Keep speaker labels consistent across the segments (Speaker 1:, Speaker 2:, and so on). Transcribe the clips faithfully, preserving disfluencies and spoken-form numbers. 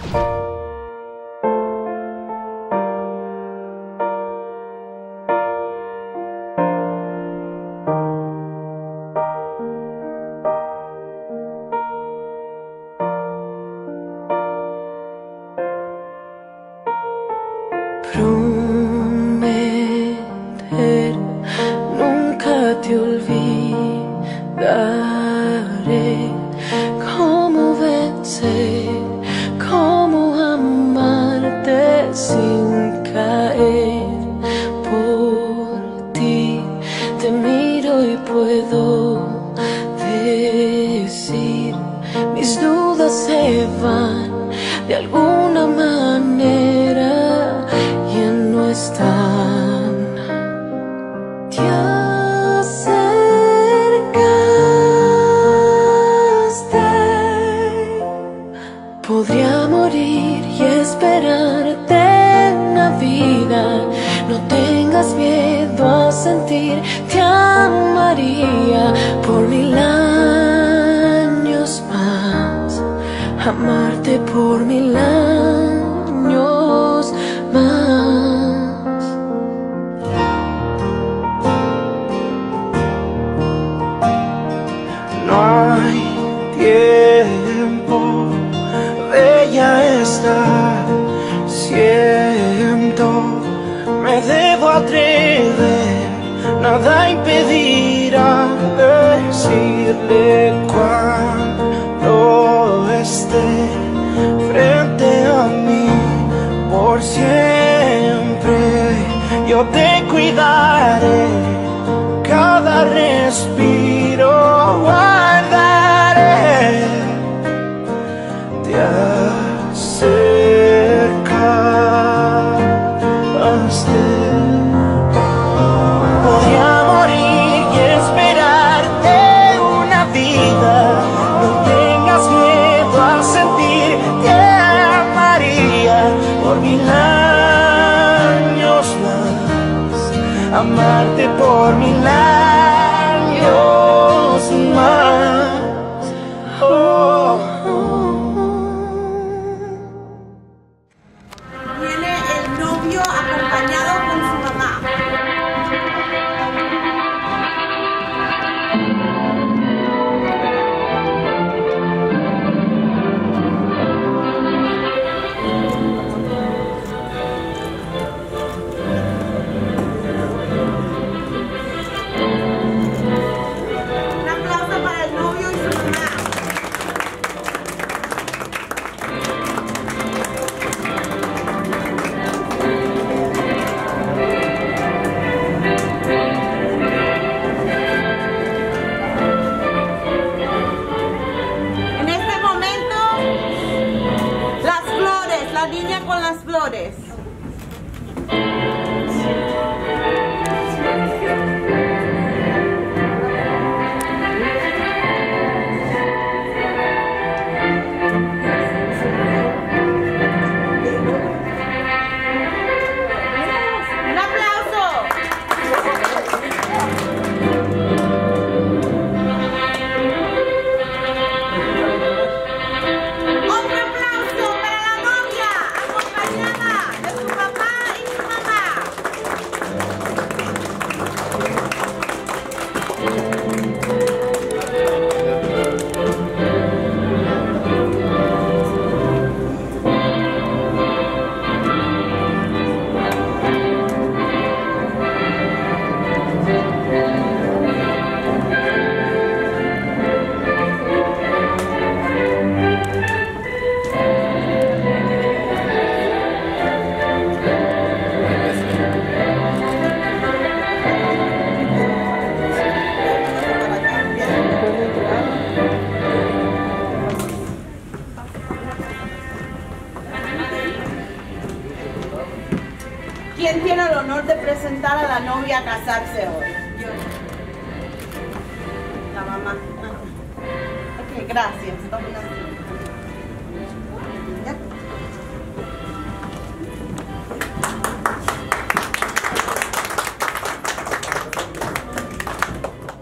Speaker 1: Prometer, nunca te olvidaré. Cómo vencer, cómo amarte sin caer. Por ti te miro y puedo decir, mis dudas se van de alguna manera, ya no están. Te acercaste. Podría morir y esperarte en la vida. No tengas miedo a sentir, te amaría por mil años más. Amarte por mil años más.
Speaker 2: No hay tiempo, bella está. Siento, me debo atrever, nada impedirá decirle cuando esté frente a mí. Por siempre yo te cuidaré, cada respiro guardaré. Te acercaste. Podría morir y esperarte una vida. No tengas miedo a sentir, te amaría por mil años más. Amarte por mil años más. Oh, oh.
Speaker 3: Viene el novio acompañado con su mamá. Un aplauso para el novio y su mamá. En este momento, las flores, la niña con las flores. Un aplauso. Otro aplauso para la novia, acompañada de su papá y su mamá. ¿Quién tiene el honor de presentar a la novia a casarse hoy? Yo. La mamá. Ok, gracias. Toma una silla. ¿Ya?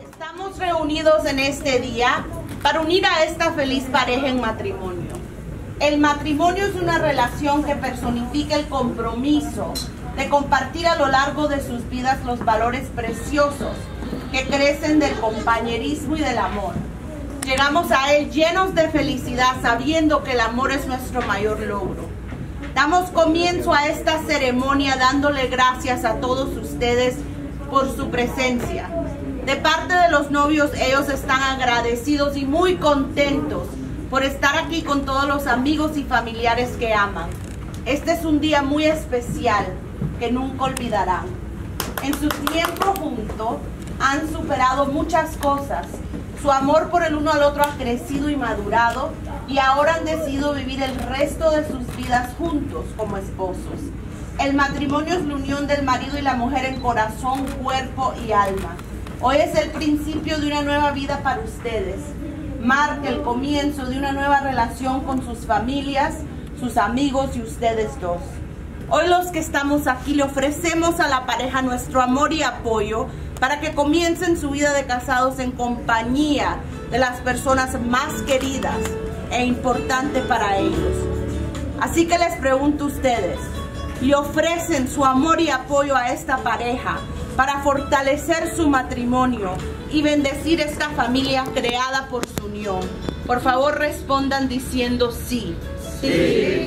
Speaker 3: Estamos reunidos en este día para unir a esta feliz pareja en matrimonio. El matrimonio es una relación que personifica el compromiso de compartir a lo largo de sus vidas los valores preciosos que crecen del compañerismo y del amor. Llegamos a él llenos de felicidad, sabiendo que el amor es nuestro mayor logro. Damos comienzo a esta ceremonia dándole gracias a todos ustedes por su presencia. De parte de los novios, ellos están agradecidos y muy contentos por estar aquí con todos los amigos y familiares que aman. Este es un día muy especial que nunca olvidarán. En su tiempo juntos han superado muchas cosas. Su amor por el uno al otro ha crecido y madurado, y ahora han decidido vivir el resto de sus vidas juntos como esposos. El matrimonio es la unión del marido y la mujer en corazón, cuerpo y alma. Hoy es el principio de una nueva vida para ustedes. Marca el comienzo de una nueva relación con sus familias, sus amigos y ustedes dos. Hoy los que estamos aquí le ofrecemos a la pareja nuestro amor y apoyo para que comiencen su vida de casados en compañía de las personas más queridas e importantes para ellos. Así que les pregunto a ustedes, ¿le ofrecen su amor y apoyo a esta pareja para fortalecer su matrimonio y bendecir esta familia creada por su unión? Por favor, respondan diciendo sí. Sí.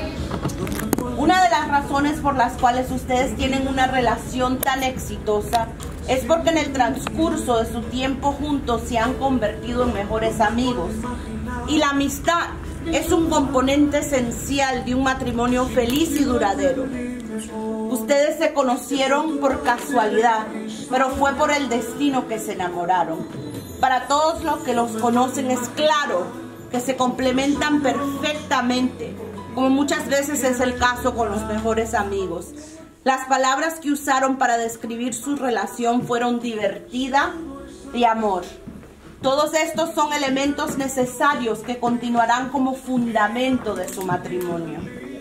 Speaker 3: Una de las razones por las cuales ustedes tienen una relación tan exitosa es porque en el transcurso de su tiempo juntos se han convertido en mejores amigos. Y la amistad es un componente esencial de un matrimonio feliz y duradero. Ustedes se conocieron por casualidad, pero fue por el destino que se enamoraron. Para todos los que los conocen es claro que se complementan perfectamente, como muchas veces es el caso con los mejores amigos. Las palabras que usaron para describir su relación fueron divertida y amor. Todos estos son elementos necesarios que continuarán como fundamento de su matrimonio.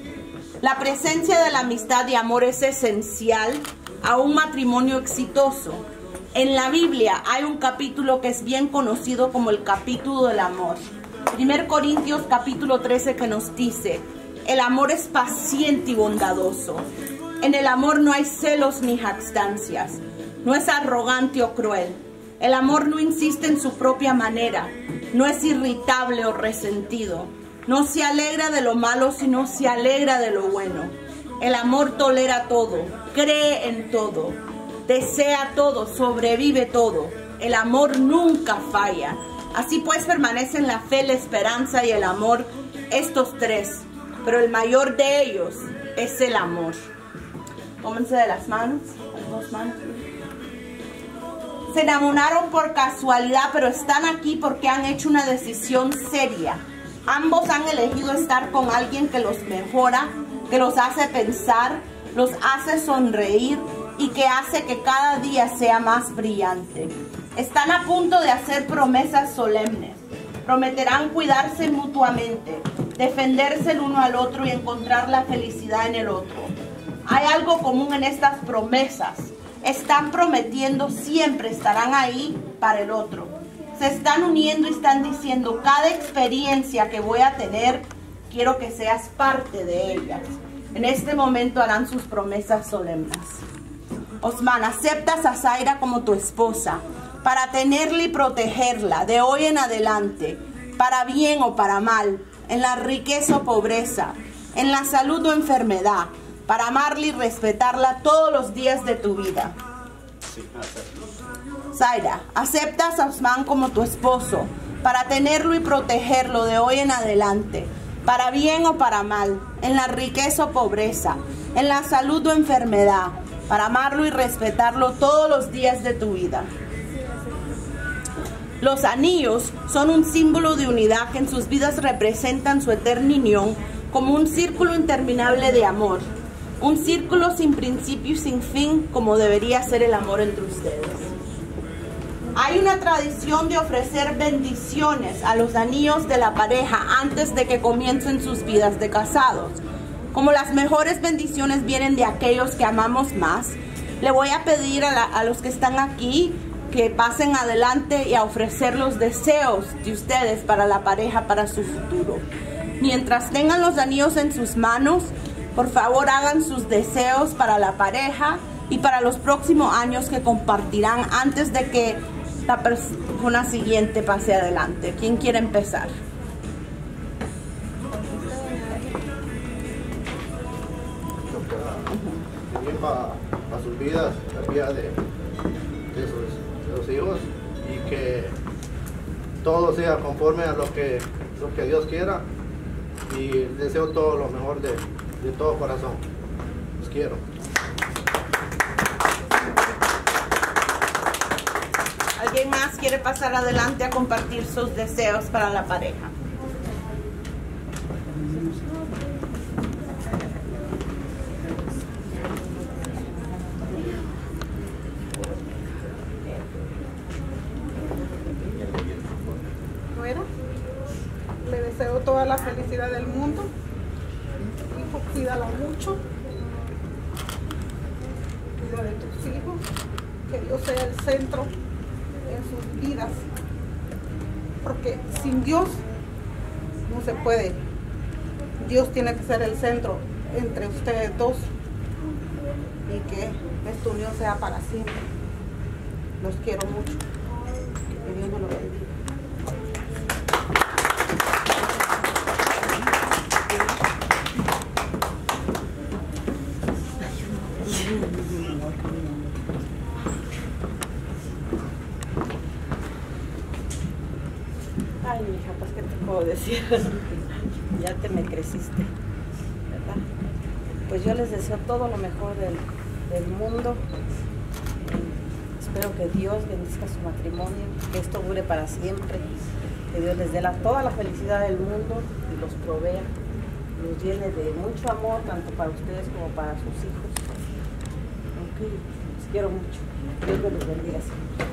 Speaker 3: La presencia de la amistad y amor es esencial a un matrimonio exitoso. En la Biblia hay un capítulo que es bien conocido como el capítulo del amor. Primero Corintios capítulo trece, que nos dice: el amor es paciente y bondadoso. En el amor no hay celos ni jactancias. No es arrogante o cruel. El amor no insiste en su propia manera. No es irritable o resentido. No se alegra de lo malo, sino se alegra de lo bueno. El amor tolera todo, cree en todo, desea todo, sobrevive todo. El amor nunca falla. Así pues permanecen la fe, la esperanza y el amor, estos tres. Pero el mayor de ellos es el amor. Tómense de las manos, las dos manos. Se enamoraron por casualidad, pero están aquí porque han hecho una decisión seria. Ambos han elegido estar con alguien que los mejora, que los hace pensar, los hace sonreír y que hace que cada día sea más brillante. Están a punto de hacer promesas solemnes. Prometerán cuidarse mutuamente, defenderse el uno al otro y encontrar la felicidad en el otro. Hay algo común en estas promesas. Están prometiendo siempre estarán ahí para el otro. Se están uniendo y están diciendo: cada experiencia que voy a tener, quiero que seas parte de ellas. En este momento harán sus promesas solemnes. Osman, aceptas a Zaira como tu esposa para tenerla y protegerla de hoy en adelante, para bien o para mal, en la riqueza o pobreza, en la salud o enfermedad, para amarla y respetarla todos los días de tu vida. Zaira, aceptas a Osman como tu esposo para tenerlo y protegerlo de hoy en adelante, para bien o para mal, en la riqueza o pobreza, en la salud o enfermedad, para amarlo y respetarlo todos los días de tu vida. Los anillos son un símbolo de unidad que en sus vidas representan su eterna unión como un círculo interminable de amor. Un círculo sin principio y sin fin, como debería ser el amor entre ustedes. Hay una tradición de ofrecer bendiciones a los anillos de la pareja antes de que comiencen sus vidas de casados. Como las mejores bendiciones vienen de aquellos que amamos más, le voy a pedir a, la, a los que están aquí que pasen adelante y a ofrecer los deseos de ustedes para la pareja, para su futuro. Mientras tengan los anillos en sus manos, por favor hagan sus deseos para la pareja y para los próximos años que compartirán antes de que la persona siguiente pase adelante. ¿Quién quiere empezar?
Speaker 4: Bien para pa sus vidas, la vida de, de, sus, de los hijos, y que todo sea conforme a lo que, lo que Dios quiera, y deseo todo lo mejor de, de todo corazón. Los quiero.
Speaker 3: ¿Alguien más quiere pasar adelante a compartir sus deseos para la pareja?
Speaker 5: Le deseo toda la felicidad del mundo. Hijo, cuídala mucho. Cuida de tus hijos. Que Dios sea el centro en sus vidas. Porque sin Dios no se puede. Dios tiene que ser el centro entre ustedes dos. Y que esta unión sea para siempre. Los quiero mucho. Que Dios me lo bendiga.
Speaker 3: Ay, mija, pues qué te puedo decir. Ya te me creciste, ¿verdad? Pues yo les deseo todo lo mejor del, del mundo. Espero que Dios bendiga su matrimonio, que esto dure para siempre, que Dios les dé la, toda la felicidad del mundo y los provea, los llene de mucho amor, tanto para ustedes como para sus hijos. Okay. Los quiero mucho. Dios me los bendiga siempre.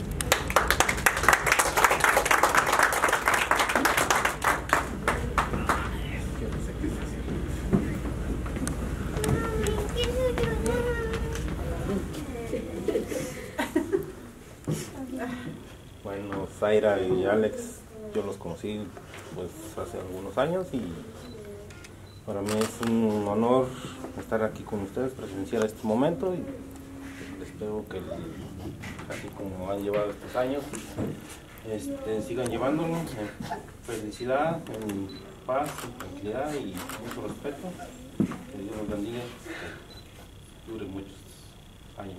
Speaker 6: Bueno, Zaira y Alex, yo los conocí pues hace algunos años y para mí es un honor estar aquí con ustedes, presenciar este momento, y espero que así como han llevado estos años, este, sigan llevándolo en felicidad, en paz, en tranquilidad y mucho respeto. Que Dios los bendiga, que dure muchos años.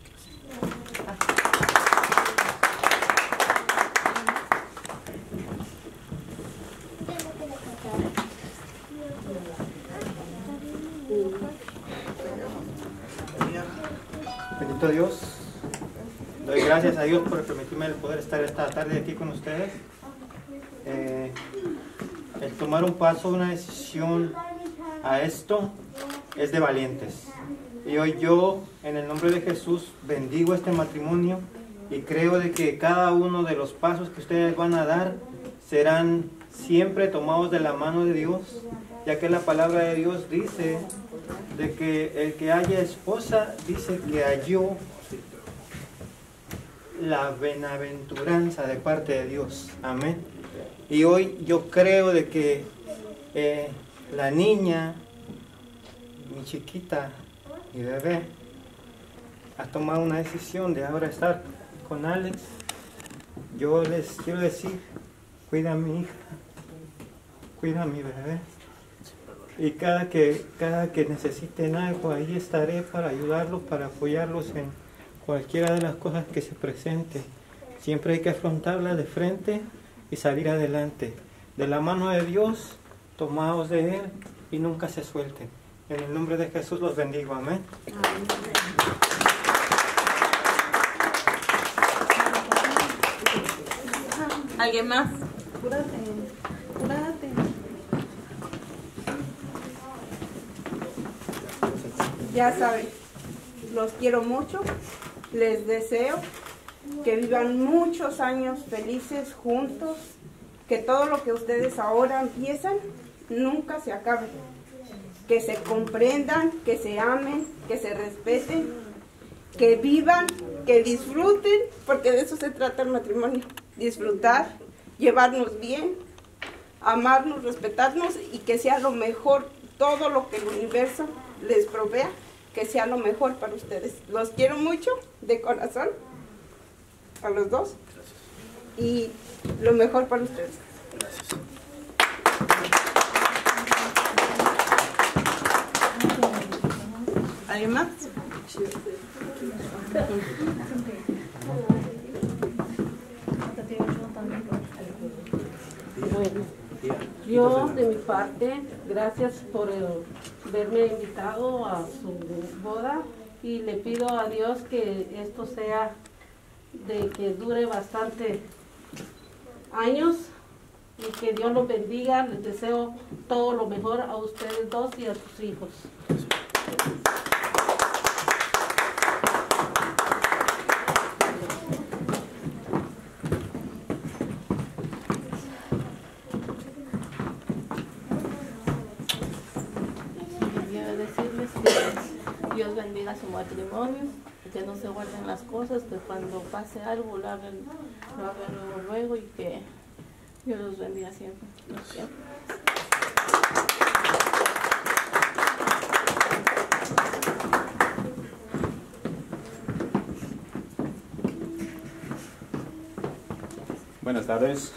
Speaker 7: Bendito Dios, doy gracias a Dios por permitirme el poder estar esta tarde aquí con ustedes. Eh, el tomar un paso, una decisión a esto es de valientes. Y hoy yo, en el nombre de Jesús, bendigo este matrimonio y creo de que cada uno de los pasos que ustedes van a dar serán siempre tomados de la mano de Dios, ya que la palabra de Dios dice de que el que haya esposa, dice que halló la bienaventuranza de parte de Dios. Amén. Y hoy yo creo de que eh, la niña, mi chiquita, mi bebé, ha tomado una decisión de ahora estar con Alex. Yo les quiero decir, cuida a mi hija, cuida a mi bebé. Y cada que, cada que necesiten algo, ahí estaré para ayudarlos, para apoyarlos en cualquiera de las cosas que se presenten. Siempre hay que afrontarlas de frente y salir adelante. De la mano de Dios, tomados de Él y nunca se suelten. En el nombre de Jesús los bendigo. Amén.
Speaker 3: ¿Alguien más?
Speaker 5: Cúrate, cúrate.
Speaker 3: Ya saben, los quiero mucho, les deseo que vivan muchos años felices juntos, que todo lo que ustedes ahora empiezan nunca se acabe, que se comprendan, que se amen, que se respeten, que vivan, que disfruten, porque de eso se trata el matrimonio, disfrutar, llevarnos bien,
Speaker 5: amarnos, respetarnos y que sea lo mejor, todo lo que el universo les provea, que sea lo mejor para ustedes. Los quiero mucho, de corazón, a los dos. Y lo mejor para ustedes.
Speaker 4: Gracias.
Speaker 5: ¿Alguien más?
Speaker 8: Bueno, yo de mi parte, gracias por el, haberme invitado a su boda y le pido a Dios que esto sea de que dure bastante años y que Dios los bendiga. Les deseo todo lo mejor a ustedes dos y a sus hijos.
Speaker 1: Quiero decirles que Dios bendiga su matrimonio, que no se guarden las cosas, que cuando pase algo lo hagan, lo hagan luego, luego y que Dios los bendiga siempre. Los quiero.
Speaker 9: Buenas tardes.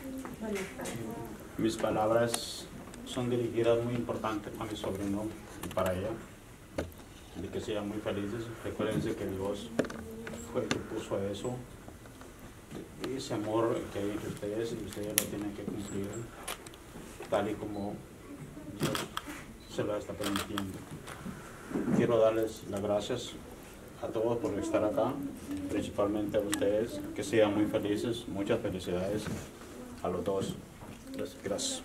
Speaker 9: Mis palabras son dirigidas muy importantes para mi sobrino y para ella. De que sean muy felices. Recuérdense que Dios fue el que puso eso. Ese amor que hay entre ustedes y ustedes lo tienen que cumplir tal y como Dios se lo está permitiendo. Quiero darles las gracias a todos por estar acá, principalmente a ustedes, que sean muy felices. Muchas felicidades a los dos. Gracias.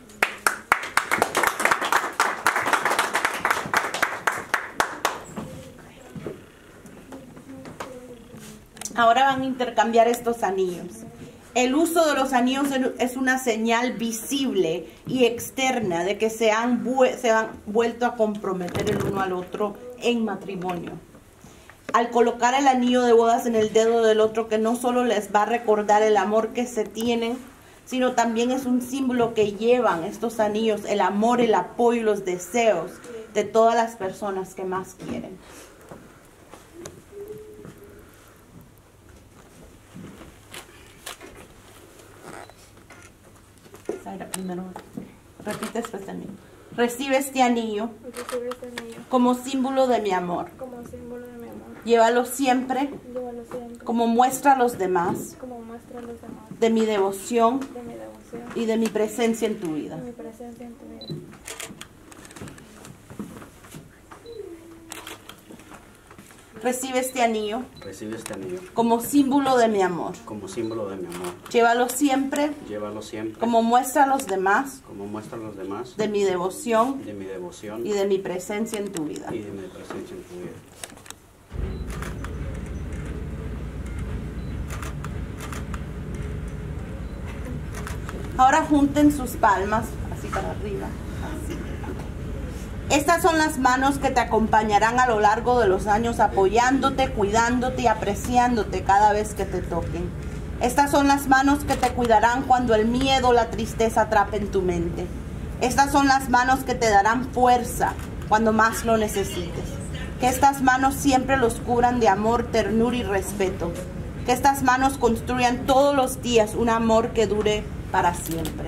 Speaker 3: Ahora van a intercambiar estos anillos. El uso de los anillos es una señal visible y externa de que se han, se han vuelto a comprometer el uno al otro en matrimonio. Al colocar el anillo de bodas en el dedo del otro, que no solo les va a recordar el amor que se tienen, sino también es un símbolo que llevan estos anillos, el amor, el apoyo y los deseos de todas las personas que más quieren. Zaira, primero repite este anillo. Recibe este anillo,
Speaker 10: Recibe este anillo
Speaker 3: como símbolo de mi amor.
Speaker 10: como símbolo de mi amor.
Speaker 3: Llévalo siempre
Speaker 10: Llévalo siempre
Speaker 3: como muestra a los demás
Speaker 10: como muestra a los demás
Speaker 3: de mi devoción
Speaker 10: de mi devoción
Speaker 3: y de mi presencia en tu vida.
Speaker 10: y mi presencia en tu vida.
Speaker 3: Recibe este anillo
Speaker 11: Recibe este anillo
Speaker 3: como símbolo de mi amor.
Speaker 11: como símbolo de mi amor.
Speaker 3: Llévalo siempre
Speaker 11: Llévalo siempre
Speaker 3: como muestra a los demás
Speaker 11: como muestra a los demás
Speaker 3: de mi devoción
Speaker 11: de mi devoción
Speaker 3: y de mi presencia en tu vida.
Speaker 11: y de mi presencia en tu vida.
Speaker 3: Ahora junten sus palmas, así para arriba, así. Estas son las manos que te acompañarán a lo largo de los años, apoyándote, cuidándote y apreciándote cada vez que te toquen. Estas son las manos que te cuidarán cuando el miedo o la tristeza atrapen tu mente. Estas son las manos que te darán fuerza cuando más lo necesites. Que estas manos siempre los cubran de amor, ternura y respeto. Que estas manos construyan todos los días un amor que dure para siempre.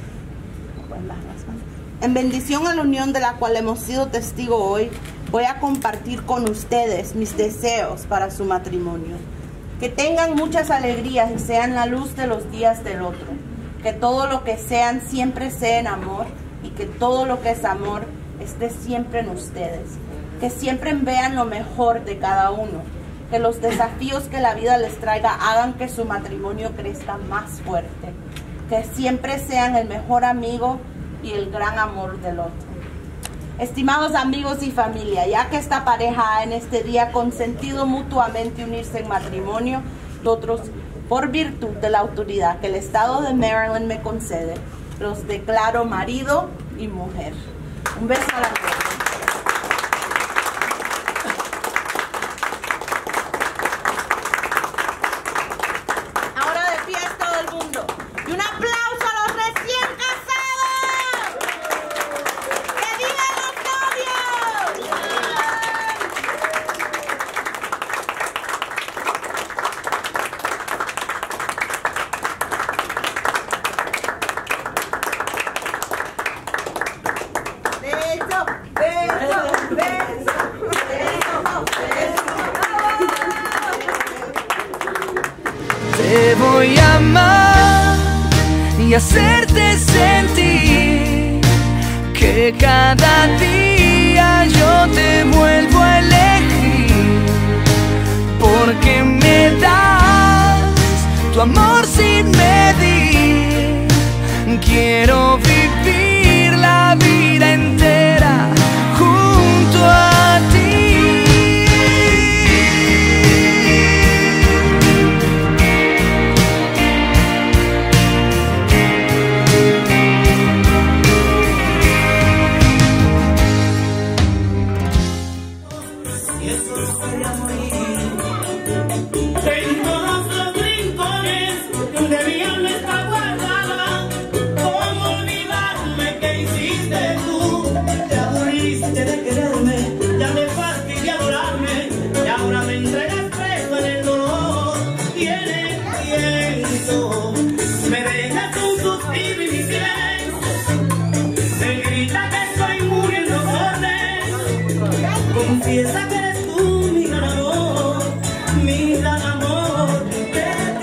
Speaker 3: En bendición a la unión de la cual hemos sido testigo hoy, voy a compartir con ustedes mis deseos para su matrimonio. Que tengan muchas alegrías y sean la luz de los días del otro. Que todo lo que sean siempre sea en amor y que todo lo que es amor esté siempre en ustedes. Que siempre vean lo mejor de cada uno. Que los desafíos que la vida les traiga hagan que su matrimonio crezca más fuerte. Que siempre sean el mejor amigo y el gran amor del otro. Estimados amigos y familia, ya que esta pareja ha en este día consentido mutuamente unirse en matrimonio, nosotros, por virtud de la autoridad que el estado de Maryland me concede, los declaro marido y mujer. Un beso a la mujer. Ahora de pie todo el mundo. Y un aplauso a los recién casados. beso, beso,
Speaker 2: Te voy a amar y hacerte sentir que cada día yo te vuelvo a elegir, porque me das tu amor sin medir. Quiero vivir la vida entera junto a ti.
Speaker 12: Confiesa que eres tú mi gran amor, mi gran amor, qué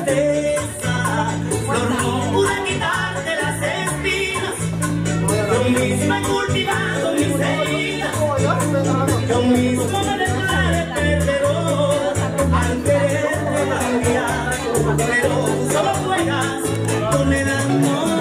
Speaker 12: tristeza. Flor, no pude quitarte las espinas, yo misma he cultivado mis heridas, yo mismo me declaré perdedor al quererte cambiar, pero tú solo juegas con el amor.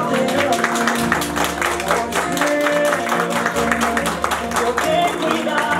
Speaker 12: Cuidado.